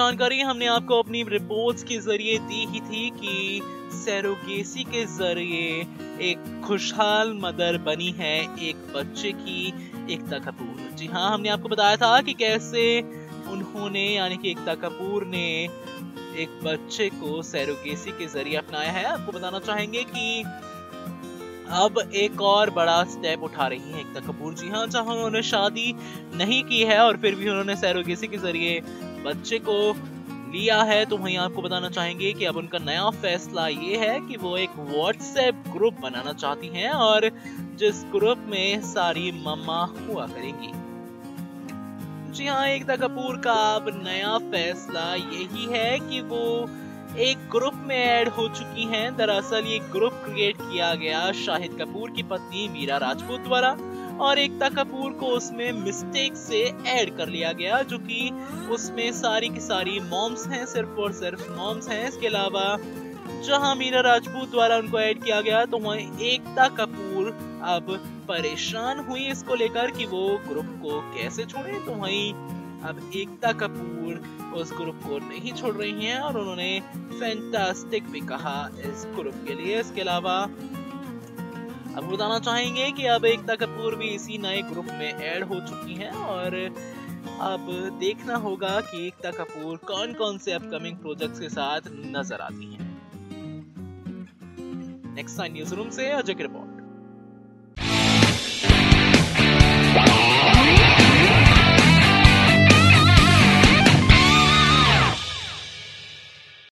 जानकारी हमने आपको अपनी रिपोर्ट्स के जरिए दी ही थी कि सरोगेसी के जरिए एक खुशहाल मदर बनी है एक बच्चे की एकता कपूर। जी हाँ, हमने आपको बताया था कि कैसे उन्होंने यानी कि एकता कपूर ने एक बच्चे को सरोगेसी के जरिए अपनाया है। आपको बताना चाहेंगे कि अब एक और बड़ा स्टेप उठा रही हैं एकता कपूर। जी हाँ, जहां उन्होंने शादी नहीं की है और फिर भी उन्होंने सरोगेसी के जरिए बच्चे को लिया है, तो वहीं आपको बताना चाहेंगे कि अब उनका नया फैसला ये है कि वो एक व्हाट्सएप ग्रुप बनाना चाहती हैं और जिस ग्रुप में सारी मम्मा हुआ करेंगी। जी हाँ, एकता कपूर का अब नया फैसला यही है कि वो एक ग्रुप में ऐड हो चुकी हैं। दरअसल ये ग्रुप क्रिएट किया गया शाहिद कपूर की पत्नी मीरा राजपूत द्वारा और एकता कपूर को उसमें मिस्टेक से ऐड कर लिया गया, जो कि उसमें सारी की सारी मॉम्स हैं, सिर्फ और सिर्फ मॉम्स हैं। इसके अलावा जहां मीरा राजपूत द्वारा उनको ऐड किया गया तो वहीं एकता कपूर अब परेशान हुई इसको लेकर कि वो ग्रुप को कैसे छोड़े। तो वहीं अब एकता कपूर उस ग्रुप को नहीं छोड़ रही हैं और उन्होंने फैंटास्टिक भी कहा इस ग्रुप के लिए। इसके अलावा अब बताना चाहेंगे कि अब एकता कपूर भी इसी नए ग्रुप में ऐड हो चुकी हैं और अब देखना होगा कि एकता कपूर कौन कौन से अपकमिंग प्रोजेक्ट्स के साथ नजर आती हैं। नेक्स्ट टाइम न्यूज रूम से अजय की रिपोर्ट।